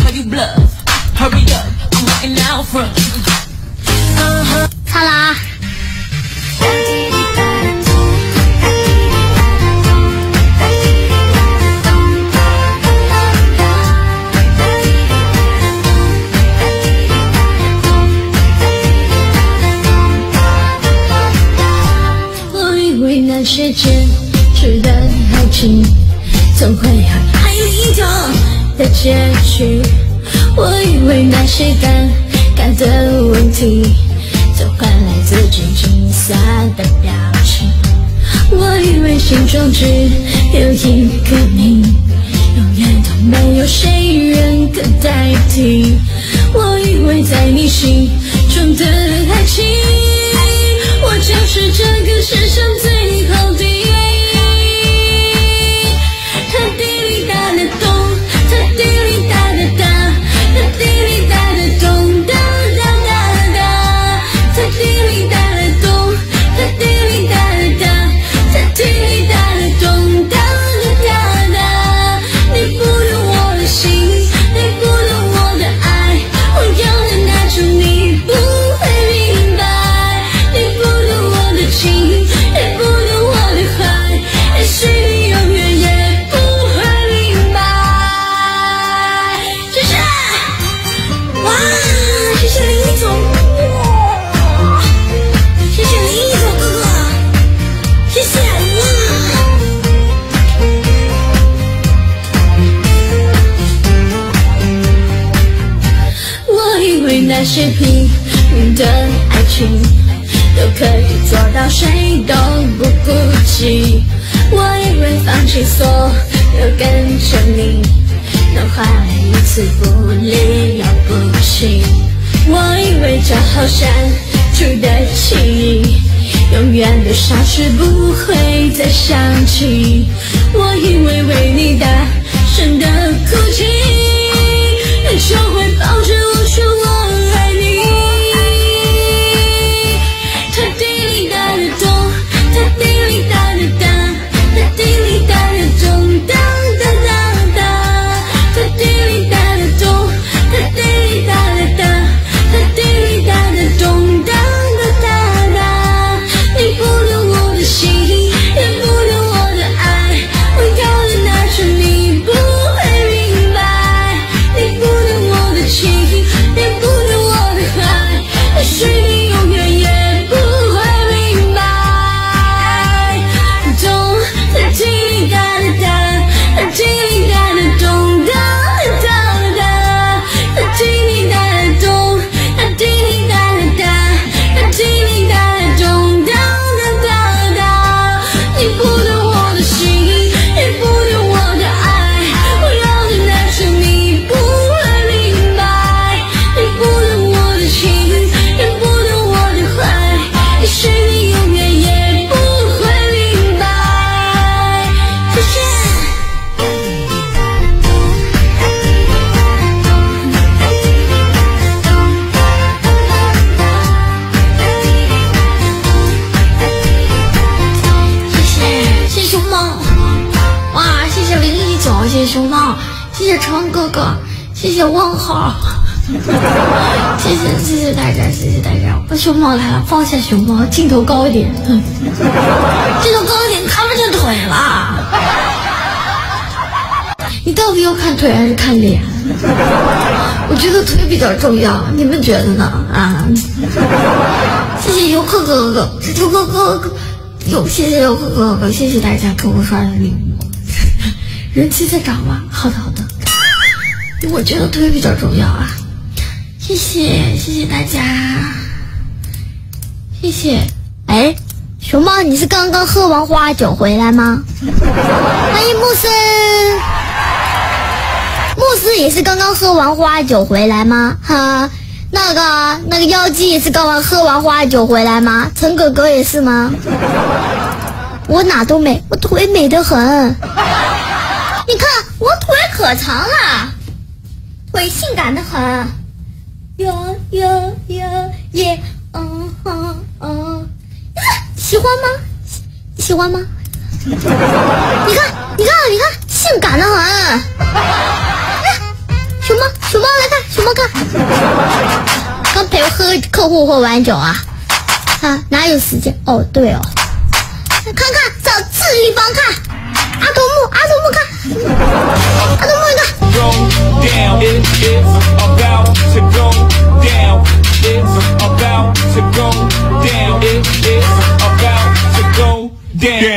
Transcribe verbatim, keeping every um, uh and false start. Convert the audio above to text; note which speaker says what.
Speaker 1: 看了啊。
Speaker 2: 我以为那些坚持的爱情总会有爱一种的结局，我以为那些尴尬的问题总会来自真心洒的表情，我以为心中只有一个你，永远都没有谁人可代替，我以为在你心中的爱情，我就是这个世上最后的唯一。它滴哩哒的咚，它滴哩哒的哒，它滴哩哒的咚哒哒哒哒，它滴哩哒的咚，它滴哩哒的哒，它滴哩哒的咚哒哒哒哒。你不懂我的心，你不懂我的爱，我要的那种你不会明白，你不懂我的情，也不懂我的坏，也许你永远也不会明白。谢谢，哇，谢谢林一总，哇，谢谢林一总哥哥，谢谢哇。我以为那些拼命的爱情都可以做到谁都不顾及，我以为放弃所有跟着你能换来一次不离了不弃，我以为这好删除的记忆永远都消失不会再想起，我以为为你大声的哭泣就会抱着我说我爱你，它滴哩哒的咚，它滴哩哒的哒，它滴哩哒的咚哒哒哒哒，它滴哩哒的咚，它滴哩哒的哒，它滴哩哒的咚哒哒哒哒。你不懂我的心，也不懂我的爱，我要的那种你不会明白，你不懂我的情，也不懂我的坏，也许你永远也不会明白。咚，它滴哩哒的哒，它滴哩哒的咚哒哒哒哒，它滴哩哒的咚，它滴哩哒的哒，它滴哩哒的咚哒哒哒哒。你不懂我的心，也不懂我的爱，我要的那种你不会明白，你不懂我的情，也不懂我的坏，也许你永远也不会明白。谢谢。谢谢，谢谢熊猫，哇，谢谢林一总，谢谢熊猫，谢谢成哥哥，谢谢问号，谢谢谢谢大家，谢谢大家。我熊猫来了，放下熊猫，镜头高一点，镜头高一点，看不见腿了。你到底要看腿还是看脸？我觉得腿比较重要，你们觉得呢？啊！谢谢游客哥哥，游客哥哥，有谢谢游客哥哥，谢谢大家给我刷的礼物，人气在涨吗？好的好的，我觉得腿比较重要啊！谢谢谢谢大家，谢谢。
Speaker 1: 哎，熊猫，你是刚刚喝完花酒回来吗？欢迎穆斯，穆斯也是刚刚喝完花酒回来吗？哈，那个那个妖姬也是刚刚喝完花酒回来吗？陈哥哥也是吗？我哪都美，我腿美得很。你看我腿可长了，腿性感得很。哟哟哟耶，嗯嗯嗯，喜欢吗？喜喜欢吗？你看你看你看，性感得很。熊熊猫，熊猫来看，熊猫看。刚陪喝客户喝完酒啊，啊，哪有时间？哦，对哦，看看找志一帮看，阿童木，阿童木看，阿童木你看。
Speaker 3: Down.